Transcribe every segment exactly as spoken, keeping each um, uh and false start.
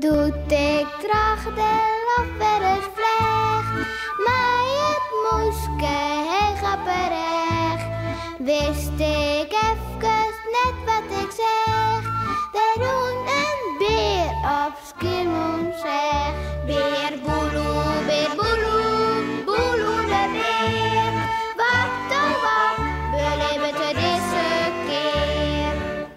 Doet ik tracht de lof weer eens vleg, maar het moeske heel grapperig. Wist ik even net wat ik zeg, daar doen een beer op Schiermonnikoog zeg. Beer boeloe, beer boeloe, boeloe de beer. Wat oh wat, beleven we deze keer.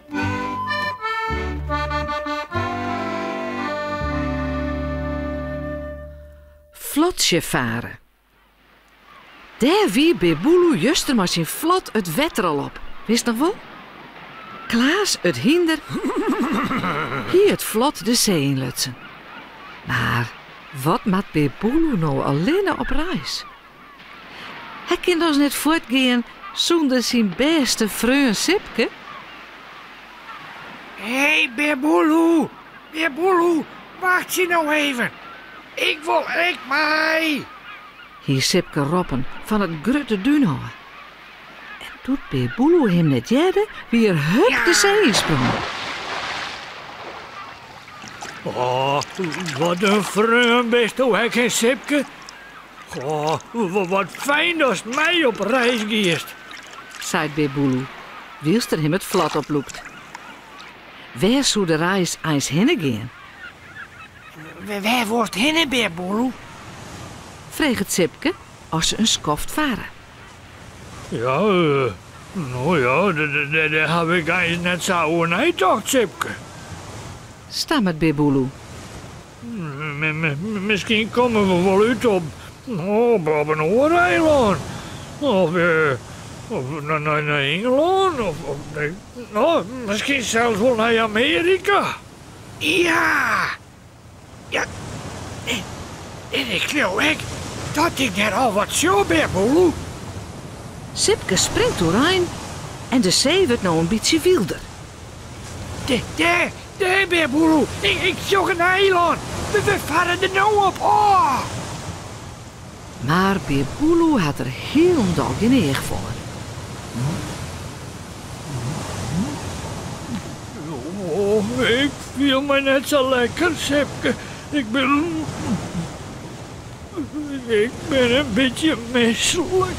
Vlotje varen. Daar wie bij Boeloe juster maar zijn vlot het wetter al op. Wist nog wel? Klaas het hinder. Hier het vlot de zee inlutsen. Maar wat maakt bij Boeloe nou alleen op reis? Hij kan dus net voortgaan zonder zijn beste vreun Sipke. Hé, hey, Beer Boeloe, Beer Boeloe, wacht je nou even. Ik wil ik mij. Hier Sipke roppen van het grutte duinhouden. En doet Beer Boeloe hem net jaren weer hup Ja. de zee sprong. Oh, wat een vreun best hoe ik en Sipke. Oh, wat fijn dat mij op reis geest. Zei Beer Boeloe, wielst er hem het vlot oploopt. Waar zou de reis eens heen gaan? Waar wordt heen, Beer Boeloe? Vreeg het Sipke als ze een skoft varen. Ja, uh, nou ja, daar- daar daar heb ik eens net zo over nagedacht, Sipke. Stammert Beer Boeloe. M- m- m- Misschien komen we wel uit op, op, op een ooreiland. Of, uh, of naar, naar, naar Engeland. Of, of nee, nou, misschien zelfs wel naar Amerika. Ja. Ja. En, en ik geloof ik dat ik net al wat zo ben, Boeloe. Sipke springt doorheen en de zee wordt nou een beetje wilder. Daar, daar, daar ben Boeloe. Ik, ik zoek een eiland. We, we varen er nou op. Oh. Maar Beer Boeloe had er heel een dag in neergevallen. Oh, ik voel me net zo lekker, Sipke. Ik ben... Ik ben een beetje misselijk.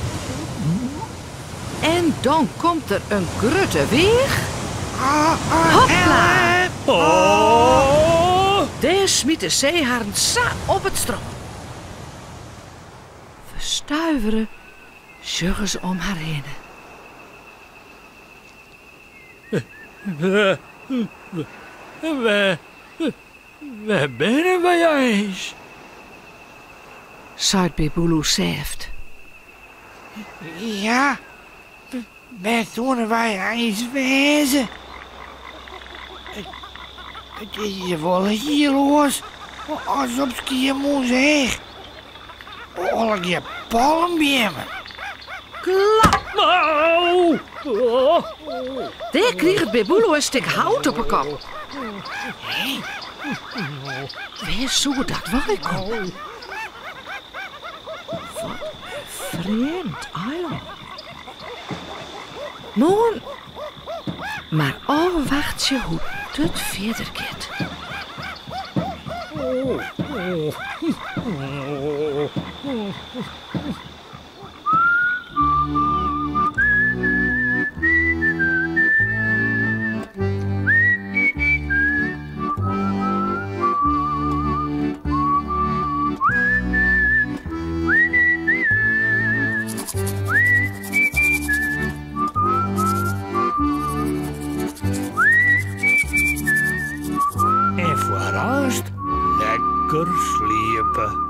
En dan komt er een grutte weer. Ah, ah, Hopla! help! Oh! Daar smiet de zeeharing sa op het strand. Verstuiveren zuggen ze om haar heen. Waar, waar, waar ben wij eens? Zuid Beer Boeloe zegt. Ja, waar zouden wij eens wezen? Het, het is hier wel hier los, als op Schiermonnikoog. Al je palmbomen. Klap! Au! Oh. Daar kreeg het Beer Boeloe een stuk hout op haar kop. Hé, Waar zou dat wel komen? Wat een vreemd eiland. Moon. Maar al wacht je hoe het verder gaat. En vooral lekker sliepen.